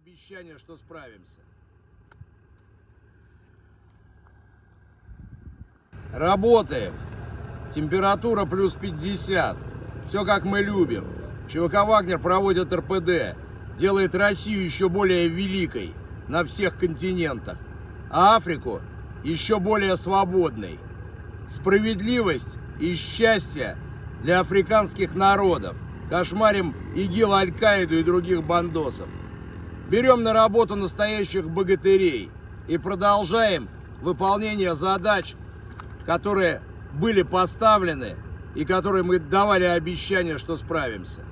обещание, что справимся. Работаем. Температура плюс 50. Все как мы любим. ЧВК «Вагнер» проводит РПД. Делает Россию еще более великой на всех континентах. А Африку еще более свободной. Справедливость и счастье для африканских народов. Кошмарим ИГИЛ, Аль-Каиду и других бандосов. Берем на работу настоящих богатырей и продолжаем выполнение задач, которые были поставлены и которые мы давали обещание, что справимся.